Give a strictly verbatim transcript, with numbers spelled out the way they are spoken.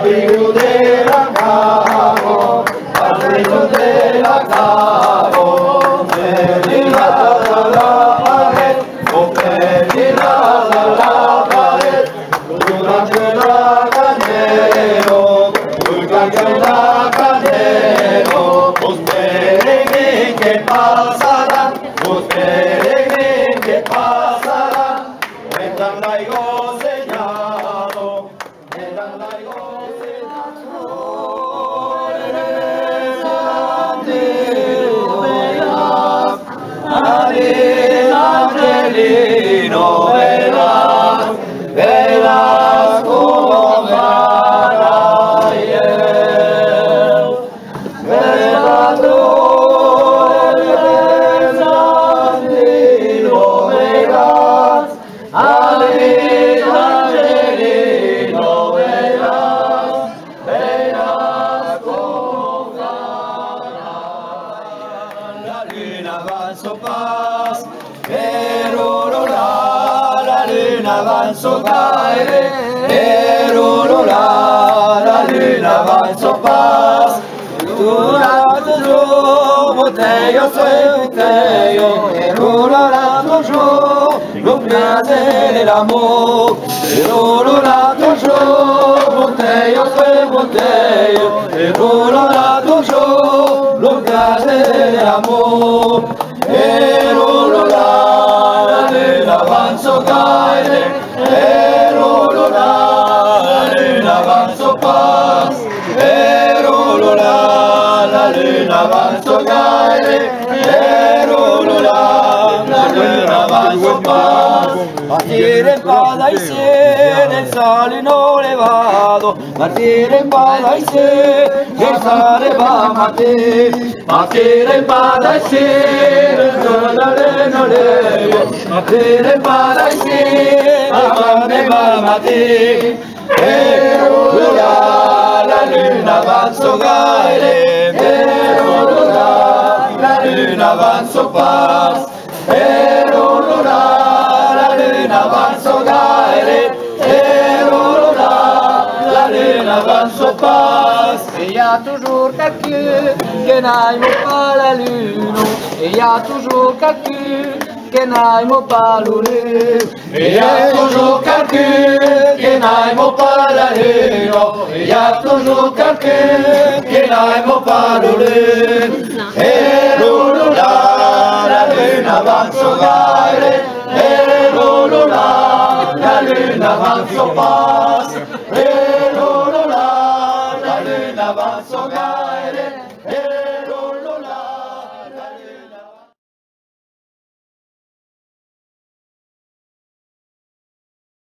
Arrivo della cavo, arrivo della cavo, prendila dalla parete, oh prendila dalla parete, durante la candelo, durante la candelo, os peregrini que pasarán, os peregrini que pasarán, vendrán laigo sellado, vendrán laigo Angelino, verás, verás como para él. Verás tú, eres Angelino, verás, Angelino, verás, verás como para la luna va en su paz. Pero la luna va en su caire, pero la luna va en su paz. Tu toujours, bouteille, c'est bouteille, pero la toujours, le plaisir et l'amour. Pero la toujours, bouteille, c'est bouteille, pero la toujours, le plaisir et l'amour. Pero la luna va en su caire, pero la luna va en su paz, pero la luna va en su caire, pero la luna va en su paz. Partire in palla insieme, il sale non levato, partire in palla insieme, il sale va a mattina. Partire in palla insieme, il sale non levato, partire in palla insieme, il va a mattina. Pero la luna va in su caire, pero la luna va in su paz, pero la luna va in su caire, pero la luna va in su paz. Il y a toujours quelqu'un qui n'aime pas la lune, il y a toujours quelqu'un qui n'aime pas la lune, il y a toujours quelqu'un qui n'aime pas la lune, il y a toujours quelqu'un qui n'aime pas la lune. Et l'oula, la lune va se gaire, et l'oula, la lune va se passe, et l'oula, la lune va se gaire.